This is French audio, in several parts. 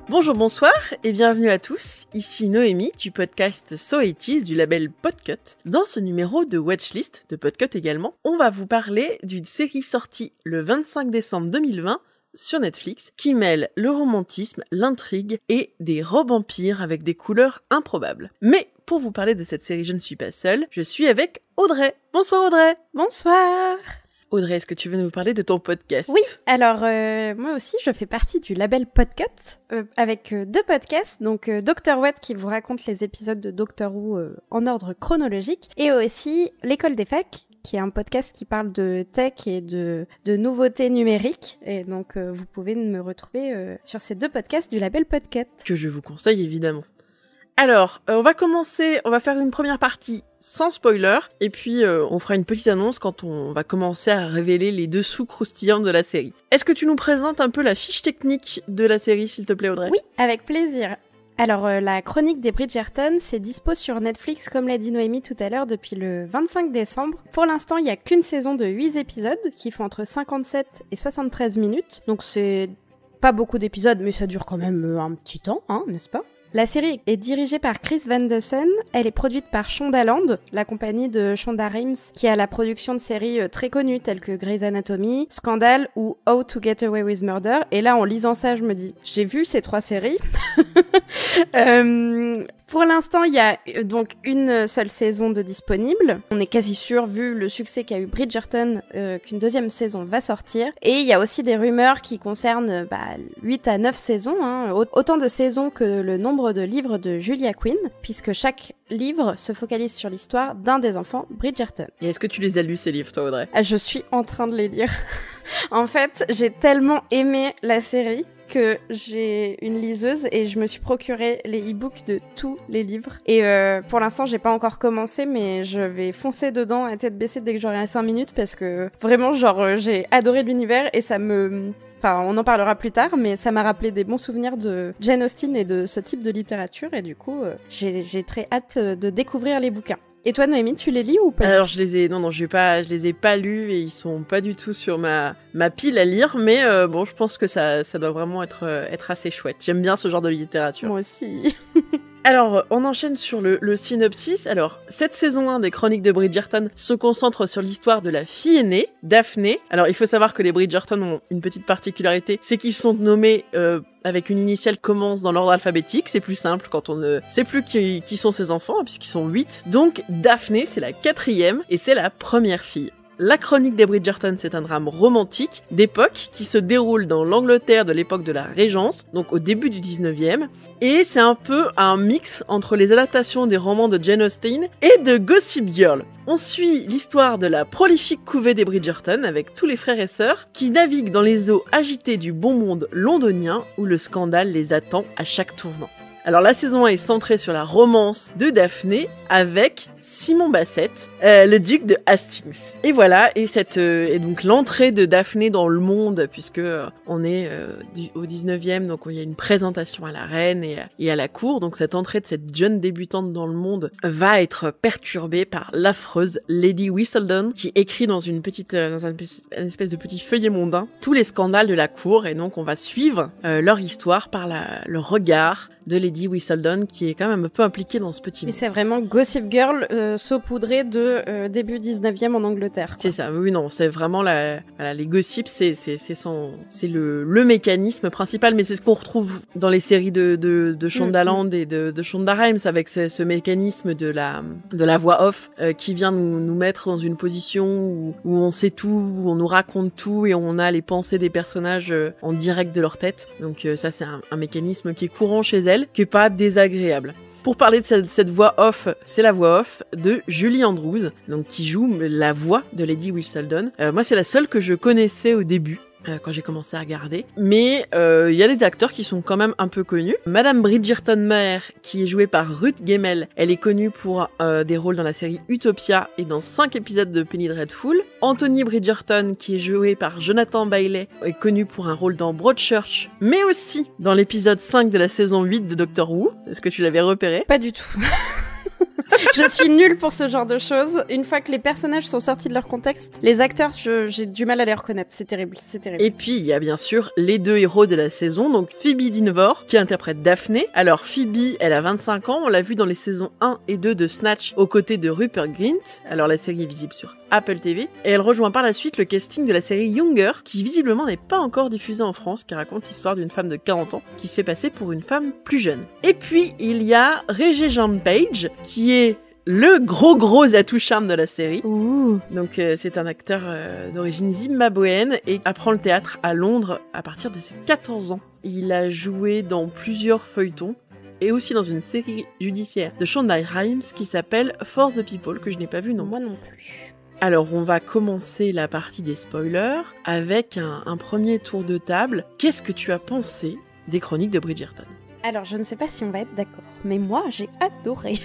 Bonjour, bonsoir et bienvenue à tous, ici Noémie du podcast So 80s du label Podcut. Dans ce numéro de Watchlist, de Podcut également, on va vous parler d'une série sortie le 25 décembre 2020 sur Netflix qui mêle le romantisme, l'intrigue et des robes empires avec des couleurs improbables. Mais pour vous parler de cette série, je ne suis pas seule, je suis avec Audrey. Bonsoir Audrey. Bonsoir. Audrey, est-ce que tu veux nous parler de ton podcast ? Oui, alors moi aussi je fais partie du label Podcut avec deux podcasts, donc Dr. What qui vous raconte les épisodes de Doctor Who en ordre chronologique, et aussi L'école des facs, qui est un podcast qui parle de tech et de nouveautés numériques, et donc vous pouvez me retrouver sur ces deux podcasts du label Podcut. Que je vous conseille évidemment. Alors, on va faire une première partie sans spoiler, et puis on fera une petite annonce quand on va commencer à révéler les dessous croustillants de la série. Est-ce que tu nous présentes un peu la fiche technique de la série, s'il te plaît Audrey ? Oui, avec plaisir. Alors, la chronique des Bridgerton, c'est dispo sur Netflix, comme l'a dit Noémie tout à l'heure, depuis le 25 décembre. Pour l'instant, il n'y a qu'une saison de 8 épisodes, qui font entre 57 et 73 minutes. Donc c'est pas beaucoup d'épisodes, mais ça dure quand même un petit temps, hein, n'est-ce pas ? La série est dirigée par Chris Van de Sen, elle est produite par Shondaland, la compagnie de Shonda Rhimes, qui a la production de séries très connues telles que Grey's Anatomy, Scandal ou How to Get Away with Murder. Et là, en lisant ça, je me dis, j'ai vu ces 3 séries. Pour l'instant, il y a donc une seule saison de disponible. On est quasi sûr, vu le succès qu'a eu Bridgerton, qu'une deuxième saison va sortir. Et il y a aussi des rumeurs qui concernent 8 à 9 saisons, hein, autant de saisons que le nombre de livres de Julia Quinn, puisque chaque livre se focalise sur l'histoire d'un des enfants Bridgerton. Et est-ce que tu les as lus, ces livres, toi, Audrey ? Je suis en train de les lire. En fait, j'ai tellement aimé la série que j'ai une liseuse et je me suis procuré les e-books de tous les livres. Et pour l'instant, j'ai pas encore commencé, mais je vais foncer dedans à tête baissée dès que j'aurai 5 minutes parce que vraiment, j'ai adoré l'univers et ça me... Enfin, on en parlera plus tard, mais ça m'a rappelé des bons souvenirs de Jane Austen et de ce type de littérature, et du coup, j'ai très hâte de découvrir les bouquins. Et toi, Noémie, tu les lis ou pas ? Alors, je les ai pas lus et ils sont pas du tout sur ma pile à lire, mais bon, je pense que ça doit vraiment être assez chouette. J'aime bien ce genre de littérature. Moi aussi. Alors, on enchaîne sur le synopsis. Alors, cette saison 1 des Chroniques de Bridgerton se concentre sur l'histoire de la fille aînée, Daphné. Alors, il faut savoir que les Bridgerton ont une petite particularité, c'est qu'ils sont nommés avec une initiale qui commence dans l'ordre alphabétique. C'est plus simple quand on ne sait plus qui sont ses enfants, puisqu'ils sont 8. Donc, Daphné, c'est la 4e et c'est la première fille. La Chronique des Bridgerton, c'est un drame romantique d'époque qui se déroule dans l'Angleterre de l'époque de la Régence, donc au début du 19e, et c'est un peu un mix entre les adaptations des romans de Jane Austen et de Gossip Girl. On suit l'histoire de la prolifique couvée des Bridgerton avec tous les frères et sœurs qui naviguent dans les eaux agitées du bon monde londonien où le scandale les attend à chaque tournant. Alors la saison 1 est centrée sur la romance de Daphné avec Simon Bassett, le duc de Hastings. Et voilà, et donc l'entrée de Daphné dans le monde, puisque on est au 19e, donc il y a une présentation à la reine et à la cour. Donc cette entrée de cette jeune débutante dans le monde va être perturbée par l'affreuse Lady Whistledown, qui écrit dans une espèce de petit feuillet mondain tous les scandales de la cour, et donc on va suivre leur histoire par le regard de Lady Whistledown, qui est quand même un peu impliquée dans ce petit monde. Mais c'est vraiment Gossip Girl saupoudrée de début 19e en Angleterre, quoi. C'est ça, oui, non, c'est vraiment les gossips, c'est le mécanisme principal, mais c'est ce qu'on retrouve dans les séries de Shondaland et de Shonda Rhimes, avec ce mécanisme de la voix off qui vient nous mettre dans une position où on sait tout, où on nous raconte tout et on a les pensées des personnages en direct de leur tête. Donc ça, c'est un mécanisme qui est courant chez elle, qui est pas désagréable. Pour parler de cette voix off, c'est la voix off de Julie Andrews, donc qui joue la voix de Lady Whistledown. Moi, c'est la seule que je connaissais au début, quand j'ai commencé à regarder. Mais il y a des acteurs qui sont quand même un peu connus. Madame Bridgerton-Maher, qui est jouée par Ruth Gemmell, elle est connue pour des rôles dans la série Utopia et dans 5 épisodes de Penny Dreadful. Anthony Bridgerton, qui est joué par Jonathan Bailey, est connu pour un rôle dans Broadchurch, mais aussi dans l'épisode 5 de la saison 8 de Doctor Who. Est-ce que tu l'avais repéré ? Pas du tout. Je suis nulle pour ce genre de choses. Une fois que les personnages sont sortis de leur contexte, les acteurs, j'ai du mal à les reconnaître. C'est terrible, c'est terrible. Et puis, il y a bien sûr les 2 héros de la saison, donc Phoebe Dynevor, qui interprète Daphné. Alors, Phoebe, elle a 25 ans, on l'a vu dans les saisons 1 et 2 de Snatch, aux côtés de Rupert Grint. Alors, la série est visible sur Apple TV. Et elle rejoint par la suite le casting de la série Younger, qui visiblement n'est pas encore diffusée en France, qui raconte l'histoire d'une femme de 40 ans, qui se fait passer pour une femme plus jeune. Et puis, il y a Regé-Jean Page, qui est le gros atout charme de la série. Ouh. Donc c'est un acteur d'origine zimbabwéenne et apprend le théâtre à Londres à partir de ses 14 ans. Il a joué dans plusieurs feuilletons et aussi dans une série judiciaire de Shonda Rhimes qui s'appelle Force the People, que je n'ai pas vu non. Moi non plus. Alors on va commencer la partie des spoilers avec un premier tour de table. Qu'est-ce que tu as pensé des chroniques de Bridgerton ? Alors, je ne sais pas si on va être d'accord, mais moi, j'ai adoré.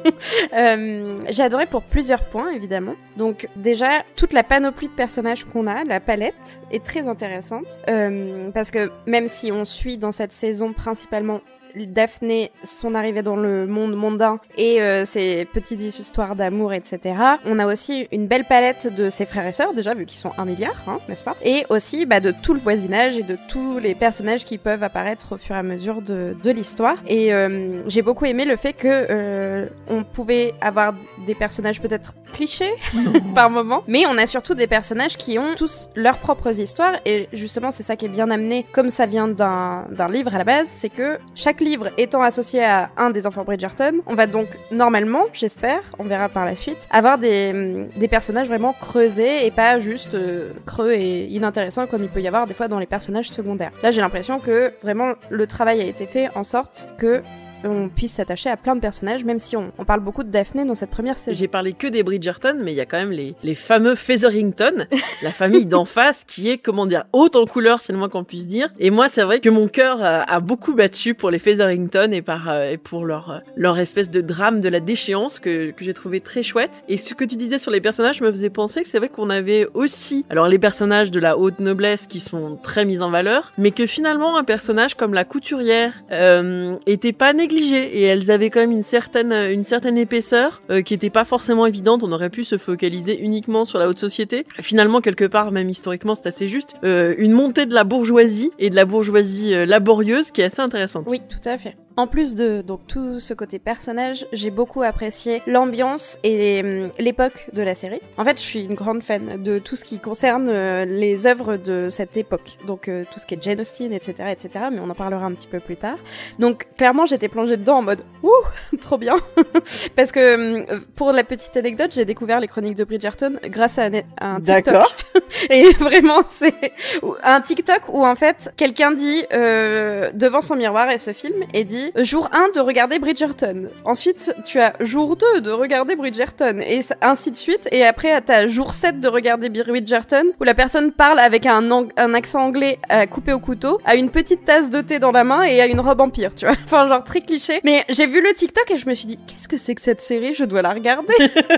J'ai adoré pour plusieurs points, évidemment. Donc, déjà, toute la panoplie de personnages qu'on a, la palette, est très intéressante. Parce que même si on suit dans cette saison principalement Daphné, son arrivée dans le monde mondain et ses petites histoires d'amour, etc. On a aussi une belle palette de ses frères et sœurs, déjà, vu qu'ils sont 1 milliard, hein, n'est-ce pas? Et aussi de tout le voisinage et de tous les personnages qui peuvent apparaître au fur et à mesure de l'histoire. Et j'ai beaucoup aimé le fait que on pouvait avoir des personnages peut-être clichés par moment, mais on a surtout des personnages qui ont tous leurs propres histoires, et justement c'est ça qui est bien amené, comme ça vient d'un livre à la base, c'est que chaque livre étant associé à un des enfants Bridgerton, on va donc normalement, j'espère, on verra par la suite, avoir des personnages vraiment creusés et pas juste creux et inintéressants comme il peut y avoir des fois dans les personnages secondaires. Là j'ai l'impression que vraiment le travail a été fait en sorte que on puisse s'attacher à plein de personnages, même si on parle beaucoup de Daphné dans cette première saison. J'ai parlé que des Bridgerton, mais il y a quand même les fameux Featherington, la famille d'en face, qui est, comment dire, haute en couleur, c'est le moins qu'on puisse dire. Et moi, c'est vrai que mon cœur a beaucoup battu pour les Featherington et pour leur espèce de drame de la déchéance que j'ai trouvé très chouette. Et ce que tu disais sur les personnages me faisait penser que c'est vrai qu'on avait aussi, alors les personnages de la haute noblesse qui sont très mis en valeur, mais que finalement un personnage comme la couturière était pas négligé, et elles avaient quand même une certaine épaisseur qui était pas forcément évidente. On aurait pu se focaliser uniquement sur la haute société. Finalement, quelque part, même historiquement, c'est assez juste. Une montée de la bourgeoisie et de la bourgeoisie laborieuse qui est assez intéressante. Oui, tout à fait. En plus de donc tout ce côté personnage, j'ai beaucoup apprécié l'ambiance et l'époque de la série. En fait, je suis une grande fan de tout ce qui concerne les œuvres de cette époque. Donc tout ce qui est Jane Austen, etc., etc. Mais on en parlera un petit peu plus tard. Donc clairement, j'étais plongée dedans en mode ouh, trop bien. Parce que pour la petite anecdote, j'ai découvert les chroniques de Bridgerton grâce à un TikTok. D'accord. Et vraiment, c'est un TikTok où en fait quelqu'un dit devant son miroir et se filme et dit jour 1 de regarder Bridgerton. Ensuite, tu as jour 2 de regarder Bridgerton. Et ainsi de suite. Et après, t'as jour 7 de regarder Bridgerton, où la personne parle avec un accent anglais coupé au couteau, a une petite tasse de thé dans la main et a une robe empire, tu vois. Enfin, genre très cliché. Mais j'ai vu le TikTok et je me suis dit, qu'est-ce que c'est que cette série? Je dois la regarder.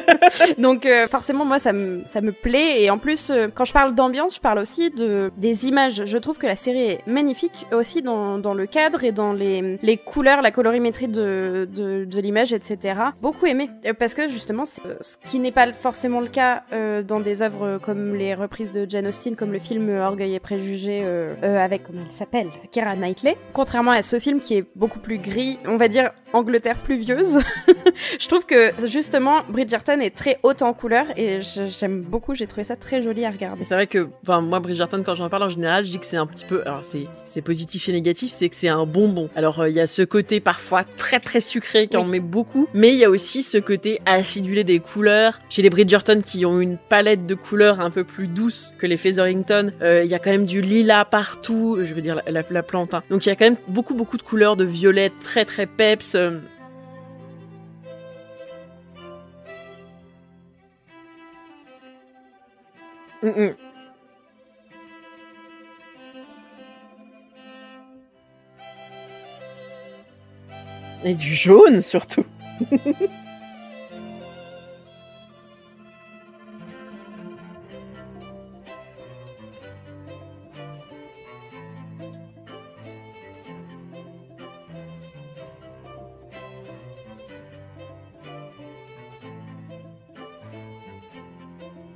Donc, forcément, moi, ça me plaît. Et en plus, quand je parle d'ambiance, je parle aussi des images. Je trouve que la série est magnifique aussi dans le cadre et dans les couleurs, la colorimétrie de l'image, etc. Beaucoup aimé. Parce que justement, c'est ce qui n'est pas forcément le cas dans des œuvres comme les reprises de Jane Austen, comme le film Orgueil et Préjugés avec, comment il s'appelle, Keira Knightley. Contrairement à ce film qui est beaucoup plus gris, on va dire Angleterre pluvieuse, je trouve que justement Bridgerton est très haute en couleurs et j'aime beaucoup, j'ai trouvé ça très joli à regarder. C'est vrai que, moi Bridgerton, quand j'en parle en général, je dis que c'est un petit peu, alors c'est positif et négatif, c'est que c'est un bonbon. Alors il y a ce côté parfois très très sucré qui en met beaucoup, mais il y a aussi ce côté acidulé des couleurs. Chez les Bridgerton qui ont une palette de couleurs un peu plus douce que les Featherington, il y a quand même du lilas partout, je veux dire la plante, hein. Donc il y a quand même beaucoup de couleurs, de violet très très peps. Et du jaune surtout.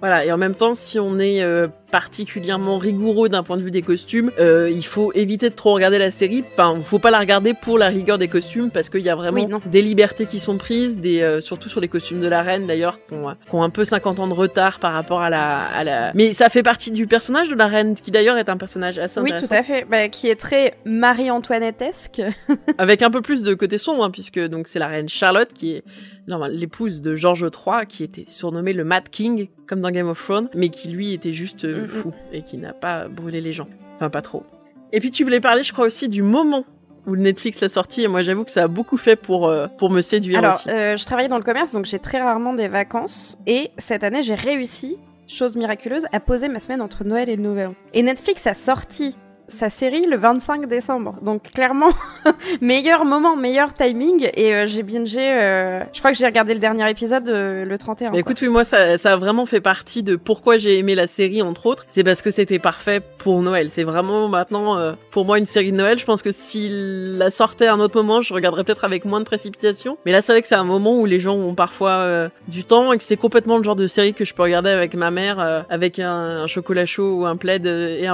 Voilà, et en même temps, si on est particulièrement rigoureux d'un point de vue des costumes, il faut éviter de trop regarder la série. Enfin, faut pas la regarder pour la rigueur des costumes, parce qu'il y a vraiment des libertés qui sont prises, surtout sur les costumes de la reine d'ailleurs, qui ont un peu 50 ans de retard par rapport à la... Mais ça fait partie du personnage de la reine, qui d'ailleurs est un personnage assez intéressant. Oui, tout à fait, qui est très Marie-Antoinette-esque. Avec un peu plus de côté sombre, puisque donc c'est la reine Charlotte qui est l'épouse de George III, qui était surnommé le Mad King, comme dans Game of Thrones, mais qui lui était juste fou, et qui n'a pas brûlé les gens. Enfin, pas trop. Et puis tu voulais parler, je crois, aussi du moment où Netflix l'a sorti, et moi j'avoue que ça a beaucoup fait pour me séduire aussi. Alors, je travaillais dans le commerce, donc j'ai très rarement des vacances, et cette année j'ai réussi, chose miraculeuse, à poser ma semaine entre Noël et le Nouvel An. Et Netflix a sorti sa série le 25 décembre. Donc clairement, meilleur moment, meilleur timing. Et j'ai bingé, je crois que j'ai regardé le dernier épisode le 31. Bah, écoute, oui, moi ça a vraiment fait partie de pourquoi j'ai aimé la série, entre autres. C'est parce que c'était parfait pour Noël. C'est vraiment maintenant, pour moi, une série de Noël. Je pense que s'il la sortait à un autre moment, je regarderais peut-être avec moins de précipitation. Mais là, c'est vrai que c'est un moment où les gens ont parfois du temps, et que c'est complètement le genre de série que je peux regarder avec ma mère, avec un chocolat chaud ou un plaid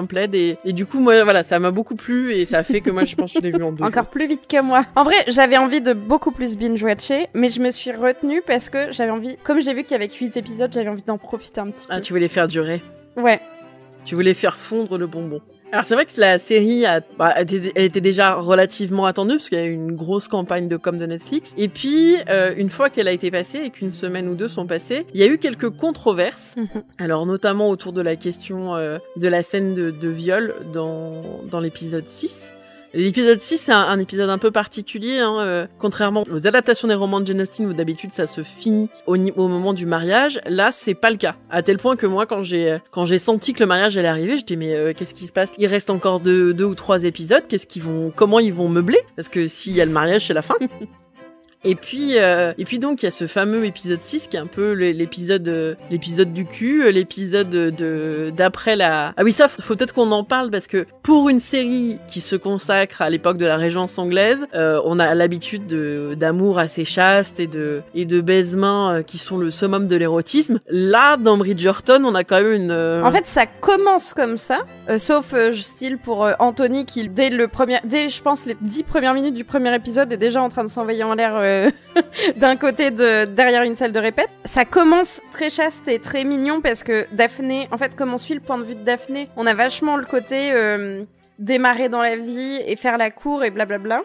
et du coup, moi, voilà, ça m'a beaucoup plu, et ça a fait que moi, je pense que je l'ai vu en 2 jours. Encore plus vite que moi. En vrai, j'avais envie de beaucoup plus binge-watcher, mais je me suis retenue parce que j'avais envie, comme j'ai vu qu'il y avait que 8 épisodes, j'avais envie d'en profiter un petit peu. Ah, tu voulais faire durer. Ouais. Tu voulais faire fondre le bonbon. Alors c'est vrai que la série elle était déjà relativement attendue, parce qu'il y a eu une grosse campagne de com de Netflix. Et puis une fois qu'elle a été passée et qu'une semaine ou deux sont passées, il y a eu quelques controverses. Alors notamment autour de la question de la scène de viol dans l'épisode 6. L'épisode 6, c'est un épisode un peu particulier, contrairement aux adaptations des romans de Jane Austen où d'habitude ça se finit au moment du mariage. Là, c'est pas le cas. À tel point que moi, quand j'ai senti que le mariage allait arriver, je dis mais qu'est-ce qui se passe? Il reste encore deux ou trois épisodes. Comment ils vont meubler? Parce que s'il y a le mariage, c'est la fin. Et puis donc il y a ce fameux épisode 6 qui est un peu l'épisode du cul, l'épisode d'après la... Ah oui, ça faut peut-être qu'on en parle, parce que pour une série qui se consacre à l'époque de la Régence anglaise, on a l'habitude d'amour assez chaste et de baisement qui sont le summum de l'érotisme. Là, dans Bridgerton, on a quand même une... En fait, ça commence comme ça, sauf style pour Anthony qui dès je pense les 10 premières minutes du premier épisode est déjà en train de s'envoyer en l'air d'un côté derrière une salle de répète. Ça commence très chaste et très mignon, parce que Daphné, en fait, comme on suit le point de vue de Daphné, on a vachement le côté démarrer dans la vie et faire la cour et blablabla.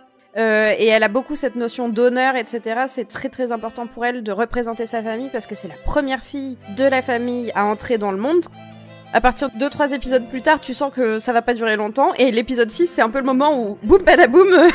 Et elle a beaucoup cette notion d'honneur, etc. C'est très très important pour elle de représenter sa famille, parce que c'est la première fille de la famille à entrer dans le monde. À partir de 2-3 épisodes plus tard, tu sens que ça va pas durer longtemps. Et l'épisode 6, c'est un peu le moment où, boum, badaboum,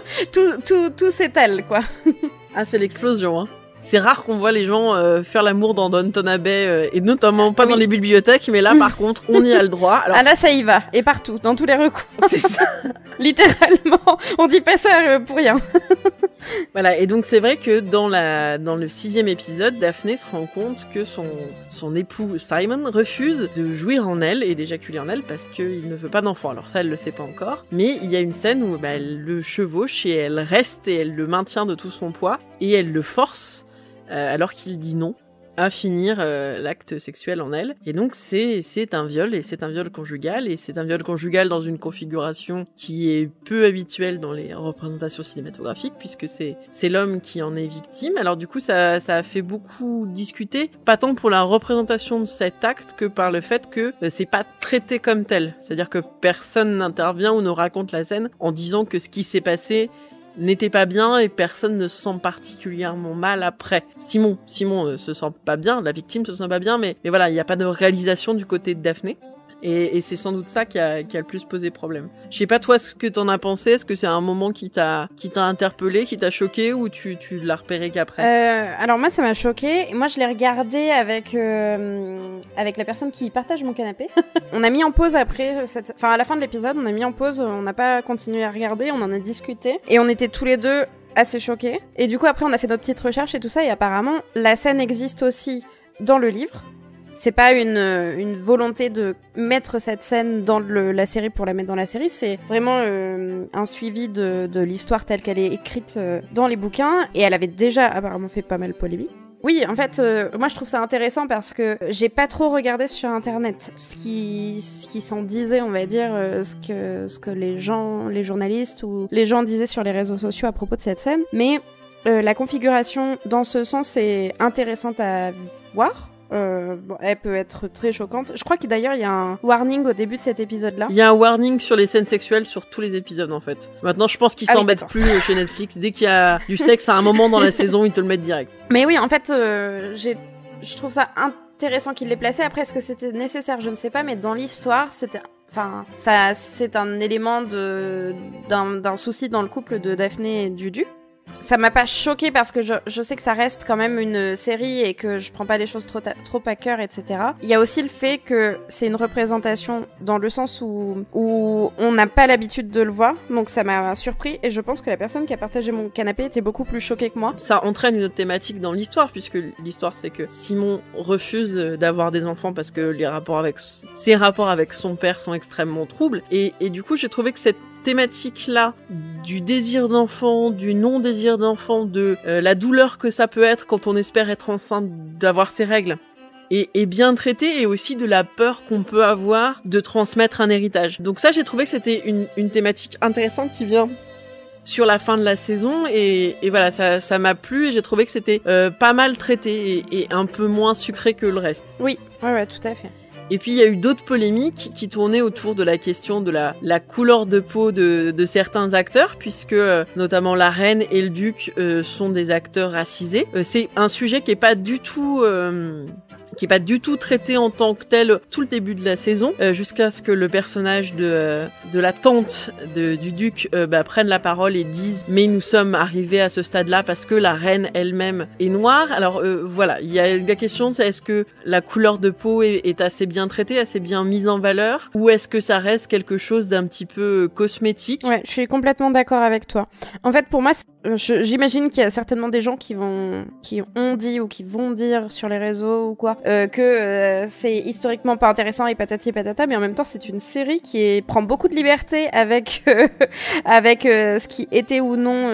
tout s'étale, quoi. Ah, c'est l'explosion, hein. C'est rare qu'on voit les gens faire l'amour dans Downton Abbey, et notamment pas dans les bibliothèques, mais là, par contre, on y a le droit. Alors... Ah là, ça y va. Et partout, dans tous les recoins. C'est ça. Littéralement. On dit pas ça pour rien. Voilà, et donc c'est vrai que dans le 6e épisode, Daphné se rend compte que son époux Simon refuse de jouir en elle et d'éjaculer en elle parce qu'il ne veut pas d'enfant. Alors ça, elle le sait pas encore, mais il y a une scène où elle le chevauche et elle reste et elle le maintient de tout son poids et elle le force alors qu'il dit non à finir l'acte sexuel en elle. Et donc c'est un viol, et c'est un viol conjugal, et c'est un viol conjugal dans une configuration qui est peu habituelle dans les représentations cinématographiques, puisque c'est l'homme qui en est victime. Alors du coup ça a fait beaucoup discuter, pas tant pour la représentation de cet acte que par le fait que c'est pas traité comme tel. C'est-à-dire que personne n'intervient ou ne raconte la scène en disant que ce qui s'est passé n'était pas bien et personne ne se sent particulièrement mal après. Simon se sent pas bien, la victime se sent pas bien, mais voilà, il n'y a pas de réalisation du côté de Daphné. Et c'est sans doute ça qui a le plus posé problème. Je sais pas toi ce que t'en as pensé, est-ce que c'est un moment qui t'a interpellé, qui t'a choqué, ou tu l'as repéré qu'après? Alors moi ça m'a choqué. Moi je l'ai regardé avec la personne qui partage mon canapé. On a mis en pause après, à la fin de l'épisode, on a mis en pause, on n'a pas continué à regarder, on en a discuté et on était tous les deux assez choqués. Et du coup après on a fait notre petite recherche et tout ça, et apparemment la scène existe aussi dans le livre. C'est pas une volonté de mettre cette scène dans la série pour la mettre dans la série, c'est vraiment un suivi de l'histoire telle qu'elle est écrite dans les bouquins, et elle avait déjà apparemment fait pas mal polémique. Oui, en fait, moi je trouve ça intéressant parce que j'ai pas trop regardé sur internet ce qui s'en disait, on va dire, ce que les journalistes ou les gens disaient sur les réseaux sociaux à propos de cette scène. Mais la configuration dans ce sens est intéressante à voir. Elle peut être très choquante. Je crois que d'ailleurs il y a un warning au début de cet épisode-là. Il y a un warning sur les scènes sexuelles sur tous les épisodes en fait. Maintenant je pense qu'ils s'embêtent plus chez Netflix. Dès qu'il y a du sexe à un moment dans la saison, ils te le mettent direct. Mais oui, en fait, je trouve ça intéressant qu'il l'ait placé. Après, est-ce que c'était nécessaire? Je ne sais pas, mais dans l'histoire, c'est un élément d'un souci dans le couple de Daphné et Dudu. Ça m'a pas choqué parce que je sais que ça reste quand même une série et que je prends pas les choses trop à cœur, etc. Il y a aussi le fait que c'est une représentation dans le sens où on n'a pas l'habitude de le voir, donc ça m'a surpris et je pense que la personne qui a partagé mon canapé était beaucoup plus choquée que moi. Ça entraîne une autre thématique dans l'histoire, puisque l'histoire c'est que Simon refuse d'avoir des enfants parce que ses rapports avec son père sont extrêmement troubles et du coup j'ai trouvé que cette thématique-là du désir d'enfant, du non-désir d'enfant, de la douleur que ça peut être quand on espère être enceinte, d'avoir ses règles, est bien traitée, et aussi de la peur qu'on peut avoir de transmettre un héritage. Donc ça, j'ai trouvé que c'était une thématique intéressante qui vient sur la fin de la saison, et voilà, ça m'a plu, et j'ai trouvé que c'était pas mal traité, et un peu moins sucré que le reste. Oui, ouais, tout à fait. Et puis il y a eu d'autres polémiques qui tournaient autour de la question de la couleur de peau de certains acteurs, puisque notamment la reine et le duc sont des acteurs racisés. C'est un sujet qui est pas du tout traité en tant que tel tout le début de la saison, jusqu'à ce que le personnage de la tante du duc prenne la parole et dise « Mais nous sommes arrivés à ce stade-là parce que la reine elle-même est noire ». Alors voilà, il y a la question, c'est est-ce que la couleur de peau est assez bien traitée, assez bien mise en valeur, ou est-ce que ça reste quelque chose d'un petit peu cosmétique? Ouais, je suis complètement d'accord avec toi. En fait, pour moi, j'imagine qu'il y a certainement des gens qui ont dit ou qui vont dire sur les réseaux ou quoi, que c'est historiquement pas intéressant et patati et patata, mais en même temps c'est une série qui prend beaucoup de liberté avec ce qui était ou non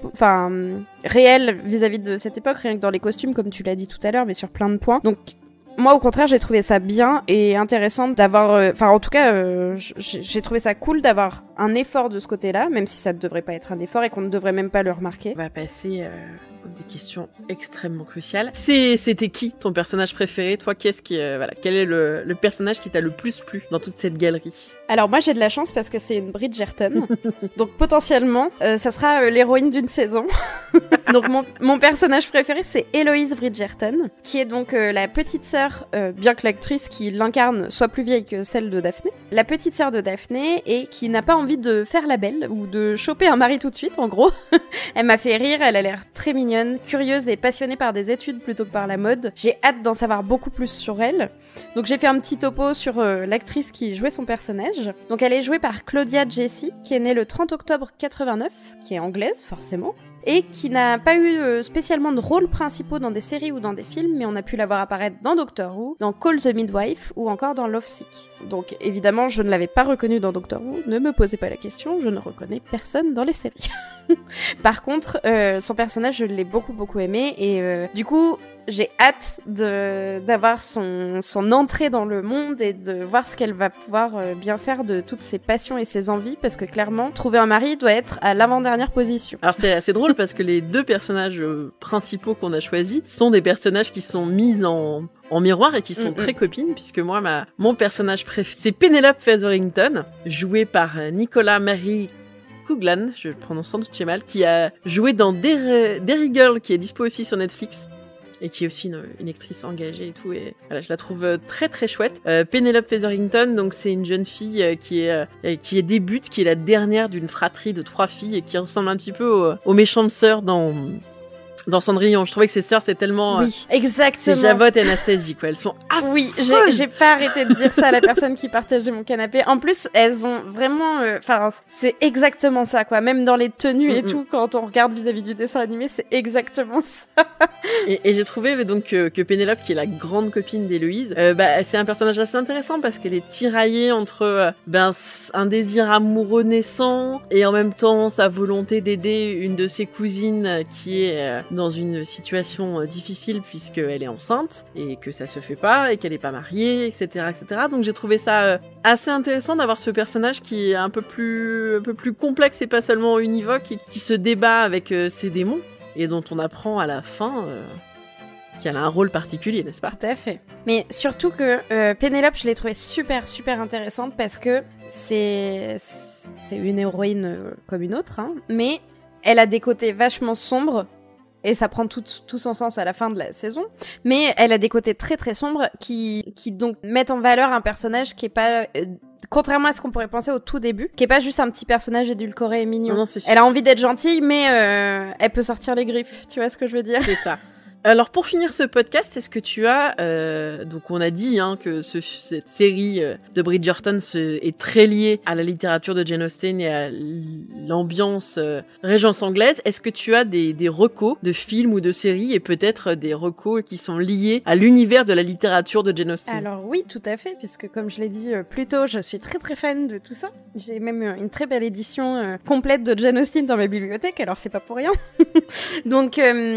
réel vis-à-vis de cette époque, rien que dans les costumes comme tu l'as dit tout à l'heure, mais sur plein de points. Donc moi, au contraire, j'ai trouvé ça bien et intéressant d'avoir... en tout cas, j'ai trouvé ça cool d'avoir un effort de ce côté-là, même si ça ne devrait pas être un effort et qu'on ne devrait même pas le remarquer. On va passer des questions extrêmement cruciales. C'était qui ton personnage préféré? Toi, quel est le personnage qui t'a le plus plu dans toute cette galerie? Alors moi, j'ai de la chance parce que c'est une Bridgerton. Donc potentiellement, ça sera l'héroïne d'une saison. Donc mon personnage préféré, c'est Héloïse Bridgerton, qui est donc la petite sœur, bien que l'actrice qui l'incarne soit plus vieille que celle de Daphné, la petite sœur de Daphné, et qui n'a pas envie de faire la belle ou de choper un mari tout de suite, en gros. Elle m'a fait rire, elle a l'air très mignonne, curieuse et passionnée par des études plutôt que par la mode. J'ai hâte d'en savoir beaucoup plus sur elle. Donc j'ai fait un petit topo sur l'actrice qui jouait son personnage. Donc elle est jouée par Claudia Jessie, qui est née le 30 octobre 89, qui est anglaise forcément, et qui n'a pas eu spécialement de rôles principaux dans des séries ou dans des films, mais on a pu la voir apparaître dans Doctor Who, dans Call the Midwife ou encore dans Lovesick. Donc évidemment, je ne l'avais pas reconnue dans Doctor Who, ne me posez pas la question, je ne reconnais personne dans les séries. Par contre, son personnage, je l'ai beaucoup aimé, et du coup, j'ai hâte d'avoir son entrée dans le monde et de voir ce qu'elle va pouvoir bien faire de toutes ses passions et ses envies, parce que clairement, trouver un mari doit être à l'avant-dernière position. Alors c'est assez drôle parce que les deux personnages principaux qu'on a choisis sont des personnages qui sont mis en miroir et qui sont très copines, puisque moi, mon personnage préféré, c'est Penelope Featherington, jouée par Nicolas Mary Coughlan, je le prononce sans doute mal, qui a joué dans Derry Girl, qui est dispo aussi sur Netflix, et qui est aussi une actrice engagée et tout, et voilà, je la trouve très très chouette. Penelope Featherington, donc c'est une jeune fille qui est débute, qui est la dernière d'une fratrie de 3 filles et qui ressemble un petit peu aux méchantes sœurs dans Cendrillon. Je trouvais que ces sœurs, c'est tellement... Oui, exactement. C'est Javotte et Anastasie, quoi. Elles sont affreuses. Oui, j'ai pas arrêté de dire ça à la personne qui partageait mon canapé. En plus, elles ont vraiment... c'est exactement ça, quoi. Même dans les tenues et tout, quand on regarde vis-à-vis du dessin animé, c'est exactement ça. Et j'ai trouvé donc que Pénélope, qui est la grande copine d'Héloïse, c'est un personnage assez intéressant parce qu'elle est tiraillée entre un désir amoureux naissant et en même temps sa volonté d'aider une de ses cousines qui est dans une situation difficile puisqu'elle est enceinte et que ça se fait pas et qu'elle est pas mariée, etc., etc. Donc j'ai trouvé ça assez intéressant d'avoir ce personnage qui est un peu plus complexe et pas seulement univoque et qui se débat avec ses démons et dont on apprend à la fin qu'elle a un rôle particulier, n'est-ce pas ? Tout à fait. Mais surtout que Pénélope, je l'ai trouvée super intéressante parce que c'est une héroïne comme une autre, hein, mais elle a des côtés vachement sombres. Et ça prend tout son sens à la fin de la saison. Mais elle a des côtés très sombres qui donc mettent en valeur un personnage qui est pas... contrairement à ce qu'on pourrait penser au tout début, qui est pas juste un petit personnage édulcoré et mignon. Non, c'est sûr. Elle a envie d'être gentille, mais elle peut sortir les griffes. Tu vois ce que je veux dire ? C'est ça. Alors pour finir ce podcast, est-ce que tu as donc on a dit que cette série de Bridgerton est très liée à la littérature de Jane Austen et à l'ambiance régence anglaise. Est-ce que tu as des recos de films ou de séries et peut-être des recos qui sont liés à l'univers de la littérature de Jane Austen ? Alors oui, tout à fait, puisque comme je l'ai dit plus tôt, je suis très fan de tout ça. J'ai même une très belle édition complète de Jane Austen dans ma bibliothèque, alors c'est pas pour rien. Donc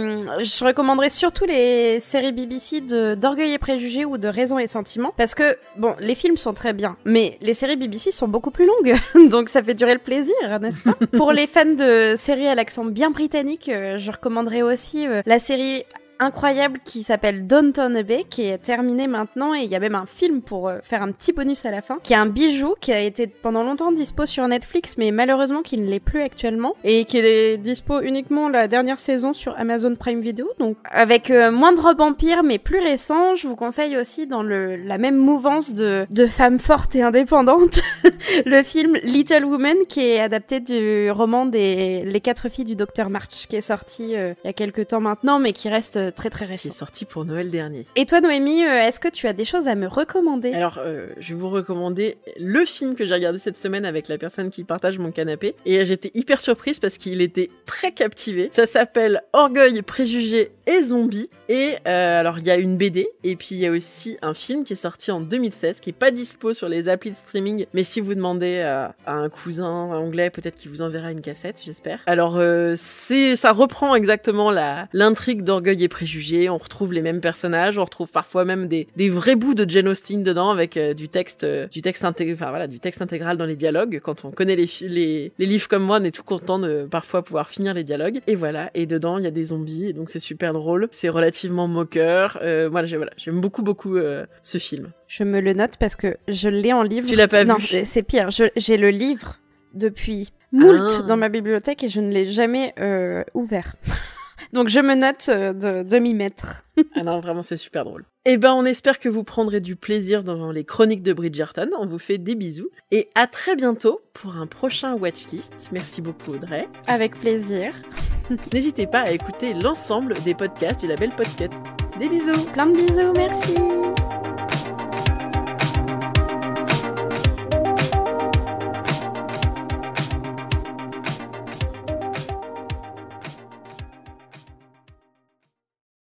je recommanderais surtout les séries BBC d'Orgueil et Préjugés ou de Raison et Sentiment, parce que, bon, les films sont très bien, mais les séries BBC sont beaucoup plus longues, donc ça fait durer le plaisir, n'est-ce pas ? Pour les fans de séries à l'accent bien britannique, je recommanderais aussi la série incroyable qui s'appelle Downton Abbey, qui est terminée maintenant, et il y a même un film pour faire un petit bonus à la fin, qui est un bijou, qui a été pendant longtemps dispo sur Netflix, mais malheureusement qui ne l'est plus actuellement, et qui est dispo uniquement la dernière saison sur Amazon Prime Video, donc avec moins de vampires, mais plus récent. Je vous conseille aussi dans la même mouvance de femmes fortes et indépendantes, le film Little Women, qui est adapté du roman Les 4 filles du Docteur March, qui est sorti il y a quelques temps maintenant, mais qui reste très récent. Qui est sorti pour Noël dernier. Et toi, Noémie, est-ce que tu as des choses à me recommander ? Alors, je vais vous recommander le film que j'ai regardé cette semaine avec la personne qui partage mon canapé. Et j'étais hyper surprise parce qu'il était très captivé. Ça s'appelle Orgueil, Préjugés et Zombies. Et alors, il y a une BD. Et puis, il y a aussi un film qui est sorti en 2016, qui est pas dispo sur les applis de streaming. Mais si vous demandez à un cousin anglais, peut-être qu'il vous enverra une cassette, j'espère. Alors, ça reprend exactement l'intrigue d'Orgueil et Préjugés, on retrouve les mêmes personnages, on retrouve parfois même des vrais bouts de Jane Austen dedans avec du texte intégral dans les dialogues. Quand on connaît les livres comme moi, on est tout content de parfois pouvoir finir les dialogues. Et voilà, et dedans il y a des zombies, et donc c'est super drôle, c'est relativement moqueur. J'aime beaucoup ce film. Je me le note parce que je l'ai en livre. Tu l'as pas vu ? Non, c'est pire, j'ai le livre depuis moult dans ma bibliothèque et je ne l'ai jamais ouvert. Donc je me note de m'y mettre. Ah non, vraiment c'est super drôle. Eh ben on espère que vous prendrez du plaisir devant les chroniques de Bridgerton. On vous fait des bisous. Et à très bientôt pour un prochain Watchlist. Merci beaucoup Audrey. Avec plaisir. N'hésitez pas à écouter l'ensemble des podcasts du label Podcast. Des bisous. Plein de bisous, merci.